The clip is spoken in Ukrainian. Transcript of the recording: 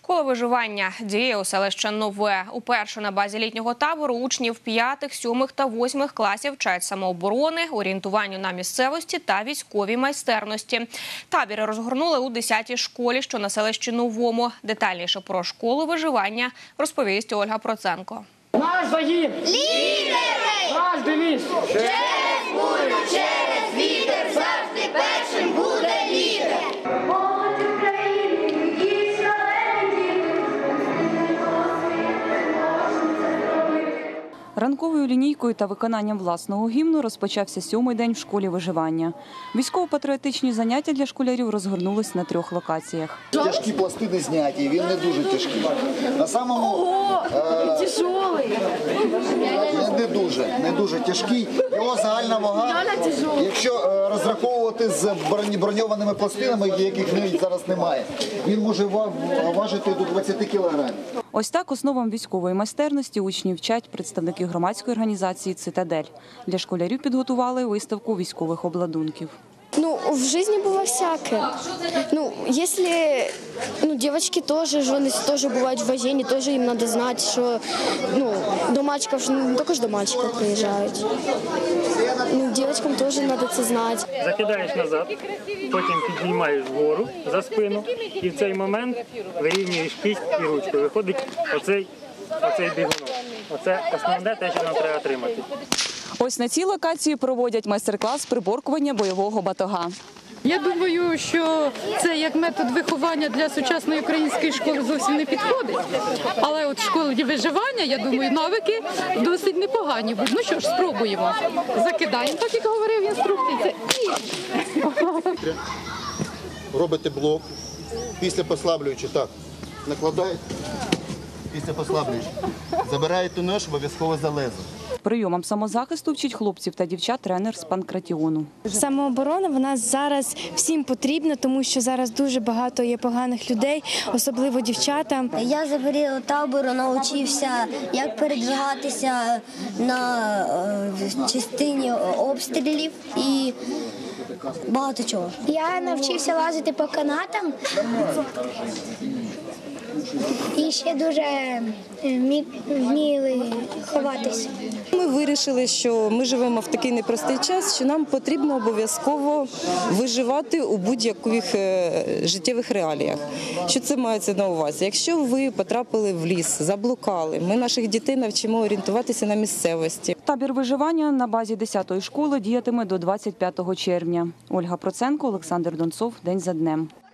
Школа виживання діє у селищі Нове. Уперше на базі літнього табору учнів 5, 7 та 8 класів вчать самооборони, орієнтуванню на місцевості та військовій майстерності. Табір розгорнули у 10-й школі, що на селищі Новому. Детальніше про школу виживання розповість Ольга Проценко. Наш загін! Лідери! Наш девіз! Через бурю, через вітер, завжди першим буде лідер! Ранковою лінійкою та виконанням власного гімну розпочався 7-й день в школі виживання. Військово-патріотичні заняття для школярів розгорнулись на 3 локаціях. Тяжкі пластини зняті, він не дуже тяжкий. На самому не дуже тяжкий. Його загальна вага, якщо розраховувати з броньованими пластинами, яких зараз немає, він може важити до 20 кілограмів. Ось так основам військової майстерності учнів вчать представники громадської організації «Цитадель». Для школярів підготували виставку військових обладунків. В жизни было всякое. Если девочки тоже, жены тоже бывают в военные, тоже им надо знать, что до мальчиков, не только до мальчиков приезжают. Девочкам тоже надо это знать. Закидаєш назад, потім піднімаєш вгору за спину і в цей момент вирівнюєш кість і ручку. Виходить оцей бігунок. Оце основне те, що нам треба отримати. Ось на цій локації проводять майстер-клас приборкування бойового батога. Я думаю, що це як метод виховання для сучасної української школи зовсім не підходить. Але от в школі виживання, я думаю, навики досить непогані будуть. Ну що ж, спробуємо. Закидаємо, так як говорив інструктор. Робите блок, після послаблюючи, так, накладаєте, після послаблюючи. Забираєте нож, обов'язково за лезо. Прийомам самозахисту вчить хлопців та дівчат тренер з панкратіону. Самооборона, вона зараз всім потрібна, тому що зараз дуже багато є поганих людей, особливо дівчата. Я за період табору навчився, як передвигатися на частині обстрілів і багато чого. Я навчився лазити по канатам і ще дуже вміли ховатися. Ми вирішили, що ми живемо в такий непростий час, що нам потрібно обов'язково виживати у будь-яких життєвих реаліях. Що це мається на увазі? Якщо ви потрапили в ліс, заблукали, ми наших дітей навчимо орієнтуватися на місцевості. Табір виживання на базі 10-ї школи діятиме до 25 червня. Ольга Проценко, Олександр Донцов. День за днем.